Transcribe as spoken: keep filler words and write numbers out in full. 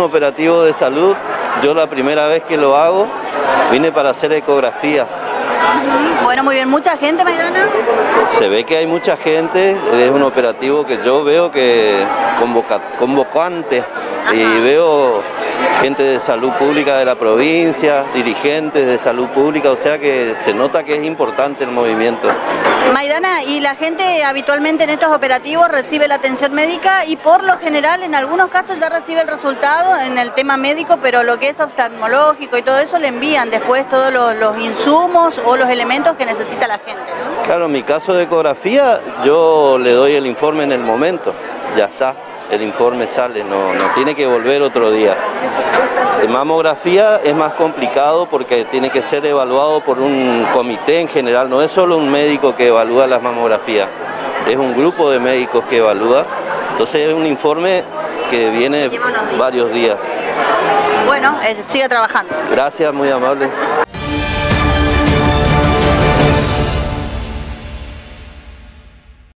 operativo de salud. Yo la primera vez que lo hago, vine para hacer ecografías. Bueno, muy bien. ¿Mucha gente, Maidana? Se ve que hay mucha gente, es un operativo que yo veo que convoca, convocante. Ajá. Y veo gente de salud pública de la provincia, dirigentes de salud pública, o sea que se nota que es importante el movimiento. Maidana, ¿y la gente habitualmente en estos operativos recibe la atención médica y por lo general en algunos casos ya recibe el resultado en el tema médico, pero lo que es oftalmológico y todo eso le envían después todos los, los insumos o los elementos que necesita la gente, ¿no? Claro, en mi caso de ecografía yo le doy el informe en el momento, ya está. El informe sale, no, no tiene que volver otro día. De mamografía es más complicado porque tiene que ser evaluado por un comité en general, no es solo un médico que evalúa las mamografías, es un grupo de médicos que evalúa, entonces es un informe que viene varios días. Bueno, eh, siga trabajando. Gracias, muy amable.